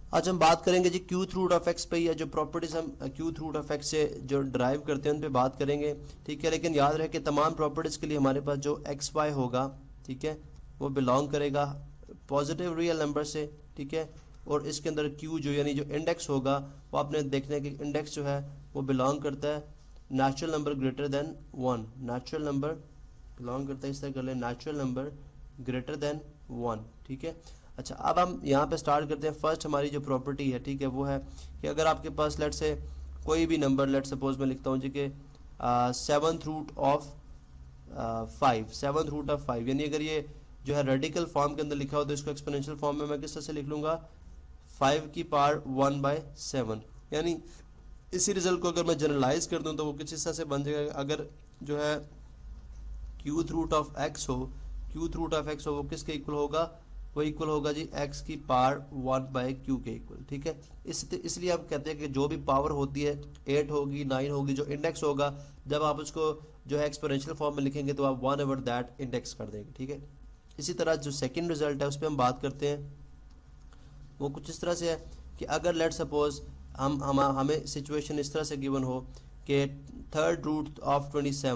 आज हम बात करेंगे जी क्यूथ रूट ऑफ एक्स पे, या जो प्रॉपर्टीज हम क्यूथ रूट ऑफ एक्स से जो ड्राइव करते हैं उन पे बात करेंगे, ठीक है। लेकिन याद रहे कि तमाम प्रॉपर्टीज के लिए हमारे पास जो एक्स वाई होगा, ठीक है, वो बिलोंग करेगा पॉजिटिव रियल नंबर से, ठीक है। और इसके अंदर क्यू जो यानी जो इंडेक्स होगा वो आपने देखने के इंडेक्स जो है वो बिलोंग करता है natural number greater than 1, natural number belong करता है, इस तरह कर ले, नेचुरल नंबर ग्रेटर देन 1, ठीक है। अच्छा, अब हम यहाँ पे स्टार्ट करते हैं। फर्स्ट हमारी जो प्रॉपर्टी है, ठीक है, वो है कि अगर आपके पास लेट से कोई भी नंबर, लेट सपोज मैं लिखता हूँ जी कि seventh root of 5, seventh root of 5, यानी अगर ये जो है रेडिकल फॉर्म के अंदर लिखा हो तो इसको एक्सपोनेंशियल फॉर्म में मैं किस तरह से लिख लूंगा, 5 की पावर 1/7। यानी इसी रिजल्ट को अगर मैं जनरलाइज कर दूं तो वो किस तरह से बन जाएगा, अगर जो है क्यूथ रूट ऑफ एक्स हो, क्यूथ रूट ऑफ एक्स हो, वो किसके इक्वल होगा, वो इक्वल होगा जी एक्स की पावर 1/q के इक्वल, ठीक है। इसलिए हम कहते हैं कि जो भी पावर होती है 8 होगी, 9 होगी, जो इंडेक्स होगा जब आप उसको जो है एक्सपोनेंशियल फॉर्म में लिखेंगे तो आप 1/that इंडेक्स कर देंगे, ठीक है। इसी तरह जो सेकंड रिजल्ट है उस पर हम बात करते हैं, वो कुछ इस तरह से है कि अगर लेट सपोज हमें सिचुएशन इस तरह से गिवन हो कि थर्ड रूट ऑफ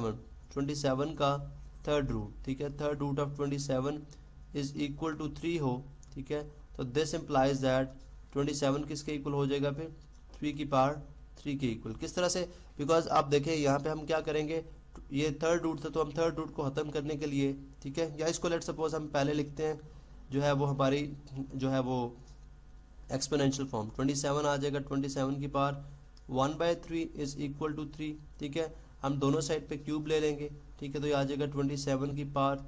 27 का थर्ड रूट, ठीक है, third root of 27 is equal to 3 हो, ठीक है, तो दिस इम्प्लाइज दैट 27 किसके इक्वल हो जाएगा, फिर 3 की पावर 3 के इक्वल। किस तरह से, बिकॉज आप देखें यहाँ पे हम क्या करेंगे, ये थर्ड रूट था तो हम थर्ड रूट को खत्म करने के लिए, ठीक है, या इसको लेट सपोज हम पहले लिखते हैं जो है वो हमारी जो है वो एक्सपोनेंशियल फॉर्म 27 आ जाएगा, 27 की पावर 1/3 इज इक्वल टू 3, ठीक है। हम दोनों साइड पे क्यूब ले लेंगे, ठीक है, तो ये आ जाएगा 27 की पावर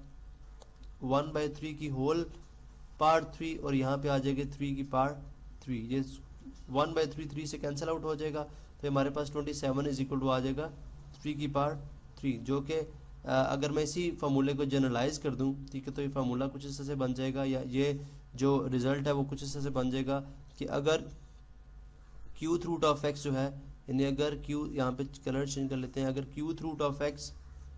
1/3 की होल पावर 3, और यहाँ पे आ जाएगी 3 की पावर 3, ये 1/3 3 से कैंसिल आउट हो जाएगा, तो हमारे पास 27 इज इक्वल टू आ जाएगा 3 की पावर 3, जो कि अगर मैं इसी फार्मूले को जनरलाइज कर दूं, ठीक है, तो ये फार्मूला कुछ इस तरह से बन जाएगा, या ये जो रिजल्ट है वो कुछ इस तरह से बन जाएगा कि अगर क्यूथ रूट ऑफ एक्स जो है, यानी अगर क्यू, यहाँ पे कलर चेंज कर लेते हैं, अगर क्यूथ रूट ऑफ एक्स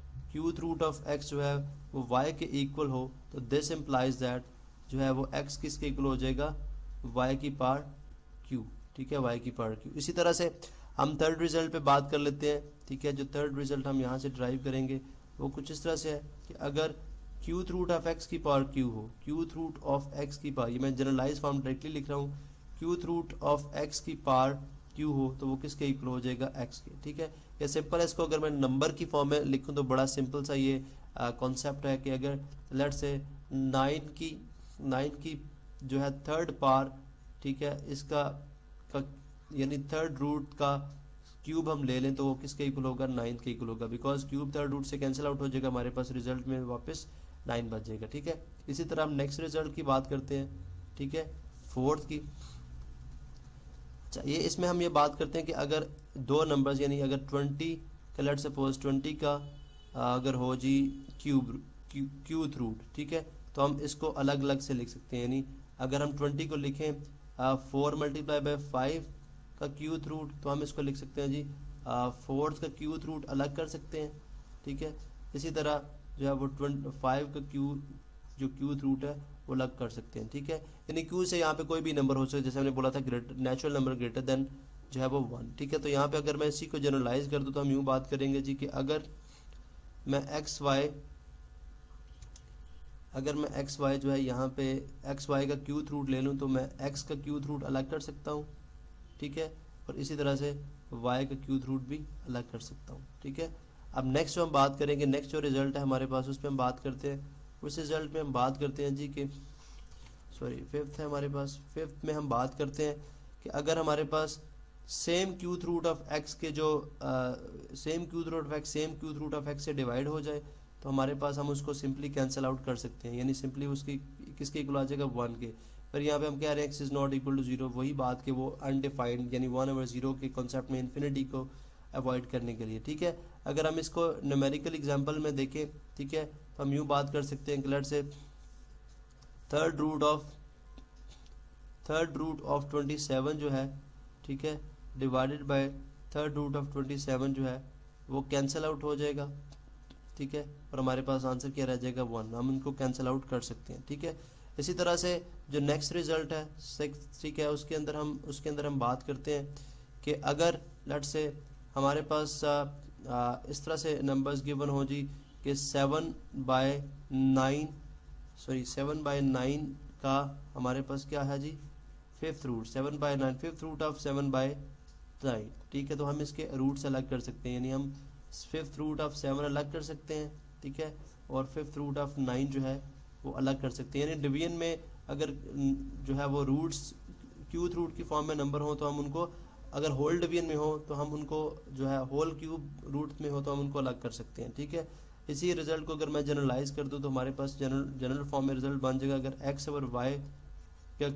जो है वो y के इक्वल हो तो दिस इम्प्लाइज दैट जो है वो x किसके इक्वल हो जाएगा, y की पावर q, ठीक है, y की पावर q। इसी तरह से हम थर्ड रिजल्ट पे बात कर लेते हैं, ठीक है। जो थर्ड रिजल्ट हम यहाँ से ड्राइव करेंगे वो कुछ इस तरह से है कि अगर क्यूथ रूट ऑफ एक्स की पावर q हो, क्यूथ रूट ऑफ एक्स की पावर, ये मैं जनरलाइज फॉर्म डायरेक्टली लिख रहा हूँ, क्यूथ रूट ऑफ एक्स की पावर q हो तो वो किसके इक्वल हो जाएगा, x के, ठीक है। ये सिंपल है, इसको अगर मैं नंबर की फॉर्म में लिखूं तो बड़ा सिंपल सा ये कॉन्सेप्ट है कि अगर लेट से 9 की जो है थर्ड पावर, ठीक है, इसका यानी थर्ड रूट का क्यूब हम ले लें तो वो किसके इक्वल होगा, 9 के इक्वल होगा, बिकॉज क्यूब थर्ड रूट से कैंसिल आउट हो जाएगा, हमारे पास रिजल्ट में वापस 9 बच जाएगा, ठीक है। इसी तरह हम नेक्स्ट रिजल्ट की बात करते हैं, ठीक है, फोर्थ की। अच्छा, ये इसमें हम ये बात करते हैं कि अगर दो नंबर्स, यानी अगर 20 का लेट सपोज 20 का अगर हो जी क्यूथ रूट, ठीक है, तो हम इसको अलग अलग से लिख सकते हैं। यानी अगर हम 20 को लिखें 4 × 5 का क्यूथ रूट, तो हम इसको लिख सकते हैं जी 4 का क्यूथ रूट अलग कर सकते हैं, ठीक है। इसी तरह जो है वो 25 का क्यूथ रूट है वो अलग कर सकते हैं, ठीक है। यानी क्यू से यहाँ पे कोई भी नंबर हो सकता है, जैसे हमने बोला था नेचुरल नंबर ग्रेटर देन जो है वो 1, ठीक है। तो यहाँ पे अगर मैं इसी को जनरलाइज कर दूँ तो हम यूँ बात करेंगे जी कि अगर मैं एक्स वाई जो है यहाँ पे एक्स वाई का क्यूथ रूट ले लूँ तो मैं एक्स का क्यूथ रूट अलग कर सकता हूँ, ठीक है, और इसी तरह से वाई का क्यूथ रूट भी अलग कर सकता हूँ, ठीक है। अब नेक्स्ट जो हम बात करेंगे, नेक्स्ट जो रिजल्ट है हमारे पास उस पर हम बात करते हैं, उस रिजल्ट में हम बात करते हैं जी कि फिफ्थ है हमारे पास, फिफ्थ में हम बात करते हैं कि अगर हमारे पास same qth root of x के जो same qth root of x से डिवाइड हो जाए तो हमारे पास हम उसको सिंपली कैंसिल आउट कर सकते हैं, यानी सिंपली उसकी किसके इक्वल आ जाएगा, 1 के। पर यहाँ पे हम कह रहे हैं x is not equal to 0, वही बात कि वो अनडिफाइंड यानी 1/0 के कॉन्सेप्ट में इन्फिनिटी को अवॉइड करने के लिए, ठीक है। अगर हम इसको न्यूमेरिकल एग्जांपल में देखें, ठीक है, तो हम यूँ बात कर सकते हैं कि लेट से थर्ड रूट ऑफ 27 जो है, ठीक है, divided by third root of 27 जो है वो कैंसिल आउट हो जाएगा, ठीक है, और हमारे पास आंसर क्या रह जाएगा, 1। हम इनको कैंसिल आउट कर सकते हैं, ठीक है। इसी तरह से जो नेक्स्ट रिजल्ट है 6, ठीक है, उसके अंदर हम बात करते हैं कि अगर लेट से हमारे पास इस तरह से नंबर्स गिवन हो जी कि 7/9 का हमारे पास क्या है जी, fifth root 7/9, fifth root of 7/9, ठीक है। तो हम इसके रूट्स अलग कर सकते हैं, यानी हम फिफ्थ रूट ऑफ 7 अलग कर सकते हैं, ठीक है, और फिफ्थ रूट ऑफ 9 जो है वो अलग कर सकते हैं। यानी डिवीजन में अगर जो है वो रूट्स क्यूथ रूट की फॉर्म में नंबर हो तो हम उनको, अगर होल डिवीजन में हो तो हम उनको जो है होल क्यूब रूट में हो तो हम उनको अलग कर सकते हैं, ठीक है। इसी रिजल्ट को अगर मैं जनरलाइज कर दूं तो हमारे पास जनरल फॉर्म में रिजल्ट बन जाएगा, अगर एक्स और वाई का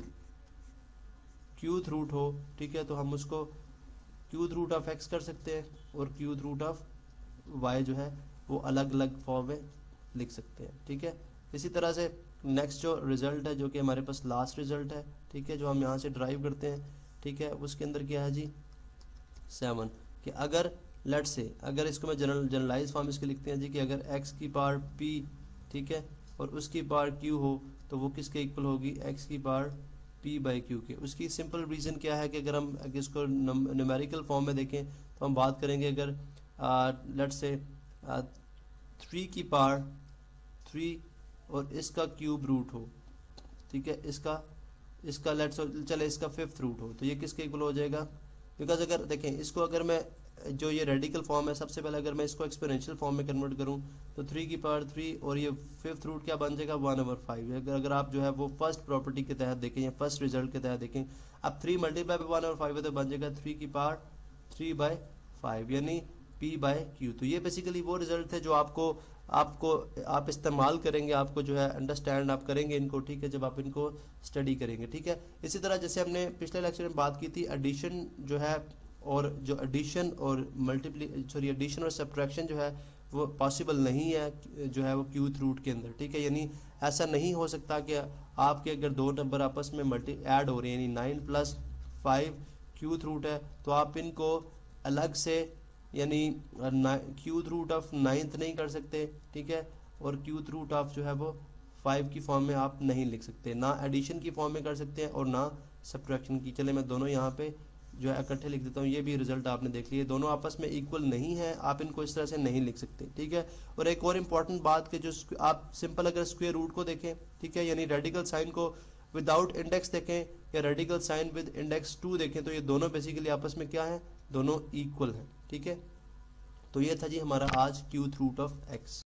क्यूथ रूट हो, ठीक है, तो हम उसको क्यूथ रूट ऑफ एक्स कर सकते हैं और क्यूथ रूट ऑफ वाई जो है वो अलग अलग फॉर्म में लिख सकते हैं, ठीक है। इसी तरह से नेक्स्ट जो रिजल्ट है, जो कि हमारे पास लास्ट रिजल्ट है, ठीक है, जो हम यहाँ से ड्राइव करते हैं, ठीक है, उसके अंदर क्या है जी 7, कि अगर लेट से, अगर इसको मैं जनरलाइज फॉर्म इसके लिखते हैं जी कि अगर x की पावर p, ठीक है, और उसकी पावर q हो तो वो किसके इक्वल होगी, x की पावर p/q के। उसकी सिंपल रीज़न क्या है कि अगर हम इसको न्यूमेरिकल फॉर्म में देखें तो हम बात करेंगे, अगर लेट से 3 की पावर 3 और इसका क्यूब रूट हो, ठीक है, इसका लेट्स चले इसका फिफ्थ रूट हो तो ये किसके इक्वल हो जाएगा, बिकॉज अगर देखें इसको, अगर मैं जो ये रेडिकल फॉर्म है, सबसे पहले अगर मैं इसको एक्सपोनेंशियल फॉर्म में कन्वर्ट करूं तो 3 की पावर 3 और ये फिफ्थ रूट क्या बन जाएगा 1/5। अगर आप जो है वो फर्स्ट प्रॉपर्टी के तहत देखें या फर्स्ट रिजल्ट के तहत देखें, अब 3 मल्टीप्लाई बाय 1/5 है तो बन जाएगा 3 की पावर 3/5 यानी p/q। तो ये बेसिकली वो रिजल्ट है जो आप इस्तेमाल करेंगे, आपको जो है अंडरस्टैंड आप करेंगे इनको, ठीक है, जब आप इनको स्टडी करेंगे, ठीक है। इसी तरह जैसे हमने पिछले लेक्चर में बात की थी, एडिशन जो है और जो एडिशन और सब्ट्रैक्शन जो है वो पॉसिबल नहीं है जो है वो क्यूथ रूट के अंदर, ठीक है। यानी ऐसा नहीं हो सकता कि आपके अगर दो नंबर आपस में ऐड हो रहे हैं, यानी 9 + 5 क्यूथ रूट है, तो आप इनको अलग से यानी क्यूथ रूट ऑफ 9th नहीं कर सकते, ठीक है, और क्यूथ रूट ऑफ जो है वो 5 की फॉर्म में आप नहीं लिख सकते, ना एडिशन की फॉर्म में कर सकते हैं और ना सब्ट्रैक्शन की। चले मैं दोनों यहाँ पे जो है इकट्ठे लिख देता हूँ, ये भी रिजल्ट आपने देख लिया, दोनों आपस में इक्वल नहीं है, आप इनको इस तरह से नहीं लिख सकते, ठीक है। और एक और इम्पॉर्टेंट बात कि जो आप सिंपल अगर स्क्वायर रूट को देखें, ठीक है, यानी रेडिकल साइन को विदाउट इंडेक्स देखें या रेडिकल साइन विद इंडेक्स 2 देखें, तो ये दोनों बेसिकली आपस में क्या है, दोनों इक्वल हैं, ठीक है। तो ये था जी हमारा आज क्यूथ रूट ऑफ एक्स।